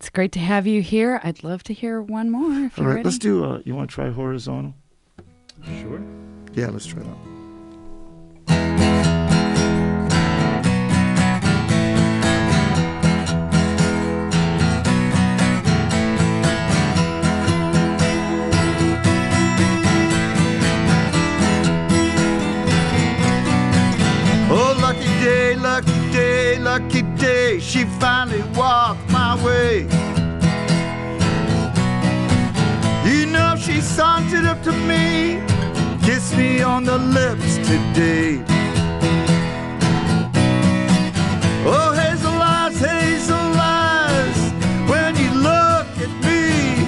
it's great to have you here. I'd love to hear one more if you're ready. Let's do, you want to try horizontal? Sure. Yeah, let's try that. Oh, lucky day, lucky day, lucky day, she finally walked my way. You know she sauntered up to me, kissed me on the lips today. Oh, hazel eyes, when you look at me.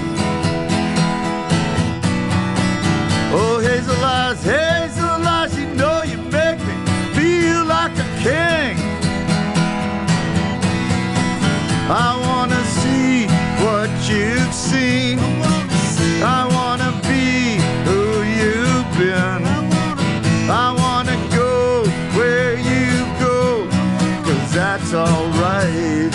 Oh, hazel eyes, you know you make me feel like a king. I wanna see what you've seen. I wanna be who you've been. I wanna go where you go, 'cause that's alright.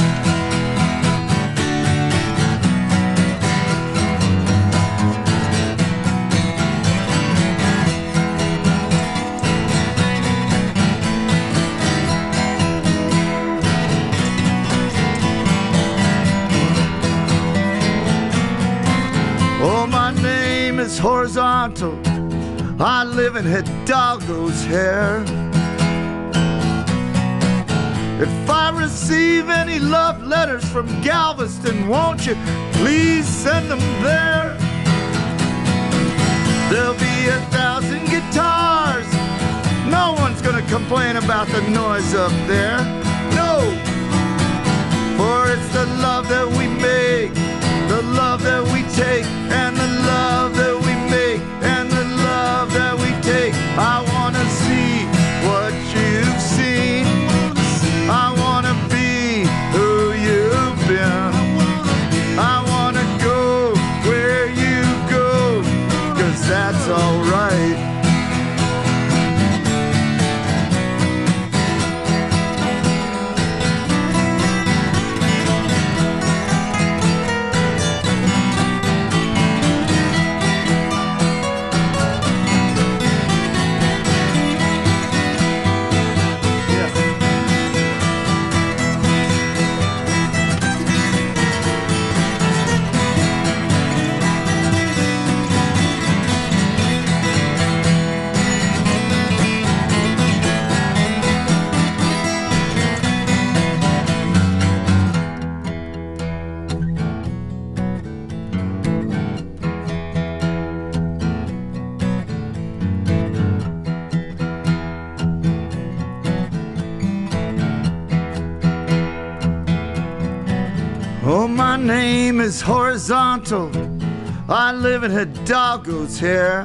Oh, my name is horizontal. I live in Hidalgo's hair. If I receive any love letters from Galveston, won't you please send them there? There'll be 1,000 guitars. No one's gonna complain about the noise up there. No, for it's the love that we make, the love that we take, and the love that we make, and the love that we take. I wanna see what you've seen. I wanna be who you've been. I wanna go where you go, 'cause that's alright. Oh, my name is horizontal. I live in Hidalgo's hair.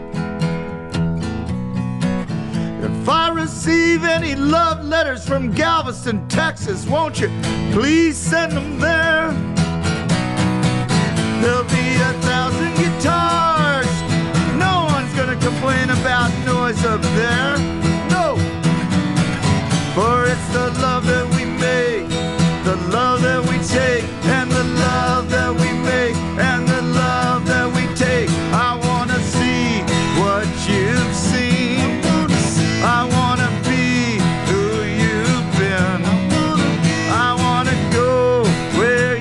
If I receive any love letters from Galveston, Texas, won't you please send them there? There'll be 1,000 guitars. No one's gonna complain about noise up there. No, for it's the love that we make, the love that we take, and the love that we make, and the love that we take. I wanna see what you've seen. I wanna be who you've been. I wanna go where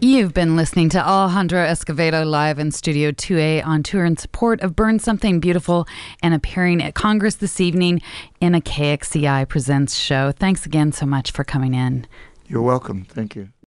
You've been listening to Alejandro Escovedo live in Studio 2A on tour in support of Burn Something Beautiful and appearing at Congress this evening in a KXCI Presents show. Thanks again so much for coming in. You're welcome. Thank you.